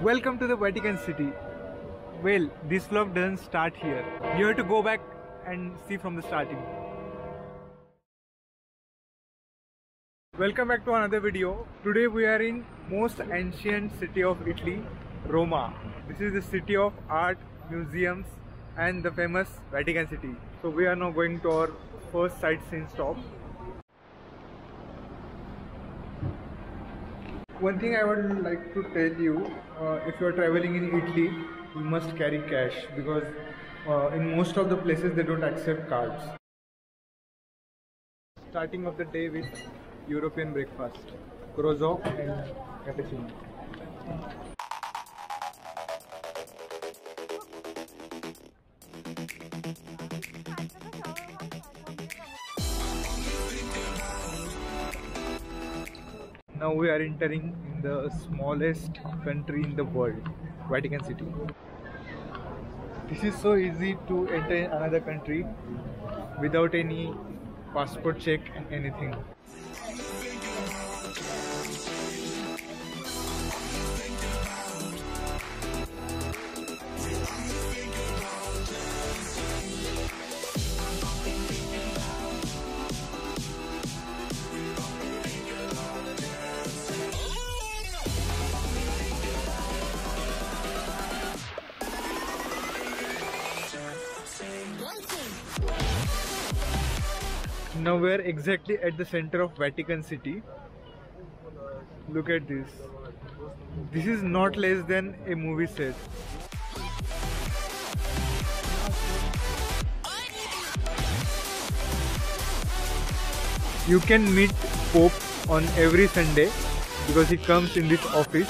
Welcome to the Vatican City. Well, this vlog doesn't start here. You have to go back and see from the starting. Welcome back to another video. Today we are in most ancient city of Italy, Roma. This is the city of art, museums and the famous Vatican City. So we are now going to our first sightseeing stop. One thing I would like to tell you, if you are traveling in Italy, you must carry cash because in most of the places they don't accept cards. Starting of the day with European breakfast, croissant and cappuccino. Now we are entering in the smallest country in the world, Vatican City. This is so easy to enter another country without any passport check and anything. Now we are exactly at the center of Vatican City. Look at this. This is not less than a movie set. You can meet Pope on every Sunday because he comes in this office.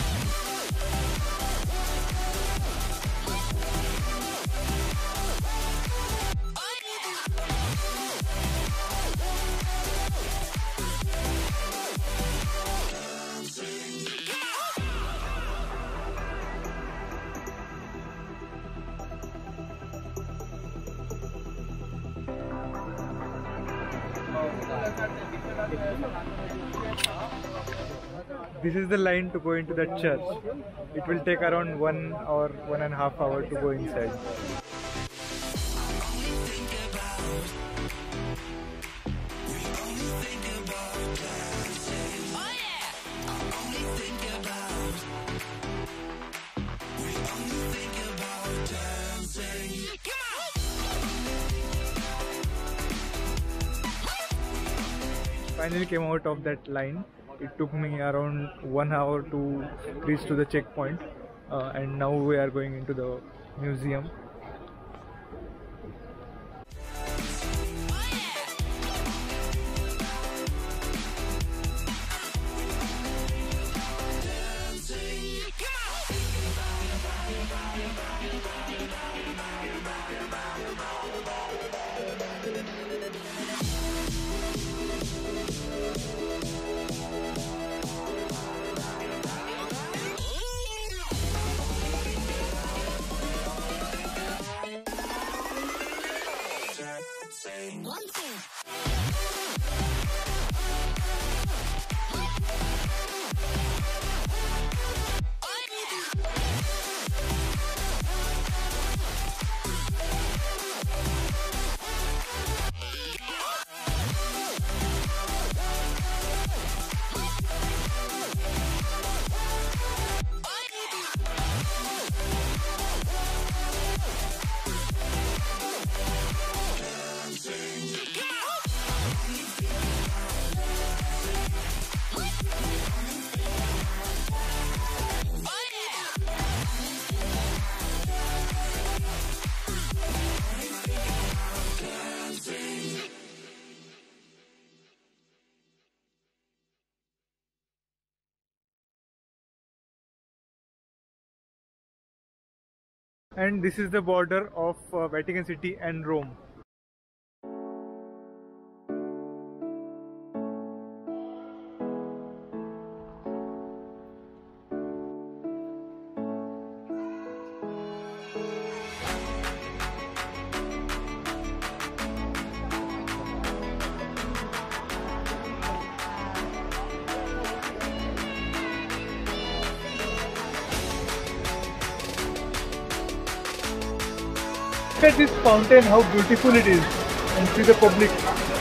This is the line to go into the church. It will take around 1 or 1.5 hours to go inside. Finally came out of that line. It took me around 1 hour to reach to the checkpoint, and now we are going into the museum. And this is the border of Vatican City and Rome. Look at this fountain, how beautiful it is, and see the public.